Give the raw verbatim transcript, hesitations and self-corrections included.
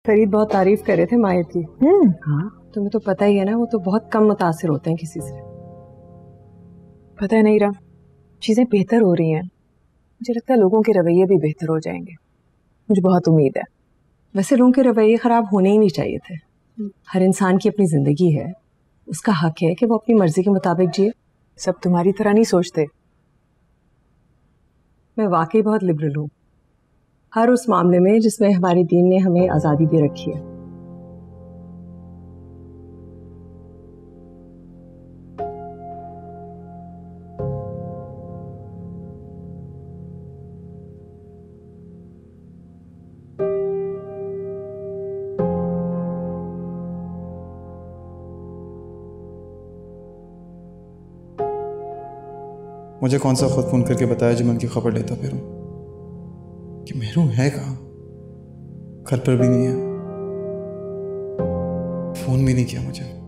फरीद बहुत तारीफ कर रहे थे माहिर की। हम्म हाँ, तुम्हें तो पता ही है ना, वो तो बहुत कम मुतासिर होते हैं किसी से। पता है नहीं रहा, चीजें बेहतर हो रही हैं। मुझे लगता है लोगों के रवैये भी बेहतर हो जाएंगे, मुझे बहुत उम्मीद है। वैसे लोगों के रवैये खराब होने ही नहीं चाहिए थे। हर इंसान की अपनी जिंदगी है, उसका हक है कि वो अपनी मर्जी के मुताबिक जिए। सब तुम्हारी तरह नहीं सोचते। मैं वाकई बहुत लिबरल हूँ, हर उस मामले में जिसमें हमारे दीन ने हमें आज़ादी दे रखी है। मुझे कौन सा खुद फोन करके बताया जो मैं उनकी खबर लेता फिरूं कि मेहरू है कहाँ? घर पर भी नहीं है, फोन भी नहीं किया मुझे।